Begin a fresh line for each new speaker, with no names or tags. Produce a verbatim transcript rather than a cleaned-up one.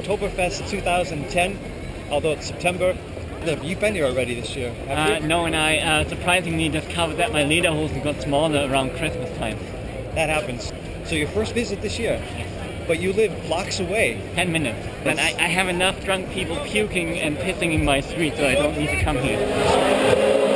Oktoberfest two thousand ten, although it's September. You've been here already this year, have
Uh,
you?
no, and I uh, surprisingly discovered that my lederhosen got smaller around Christmas time.
That happens. So your first visit this year, but you live blocks away.
Ten minutes. And I, I have enough drunk people puking and pissing in my street, so I don't need to come here.